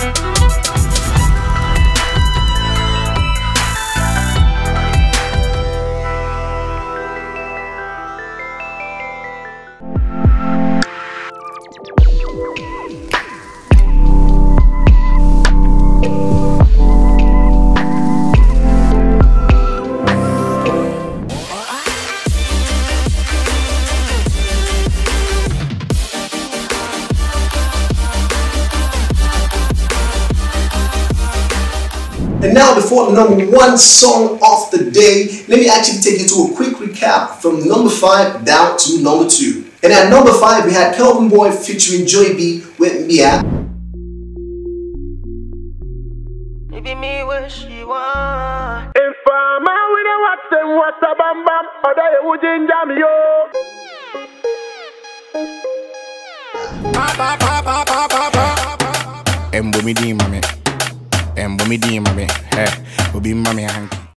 And now, before the #1 song of the day, let me actually take you to a quick recap from number 5 down to number 2. And at number 5, we had Kelvin Boy featuring Joy B with Mia. Maybe me wish you want. If I'm out with a watch them, what's a bam bam, or they would ginger me, yo. Embo mi di mami, embo mi di mami, hey, obi mami hanky.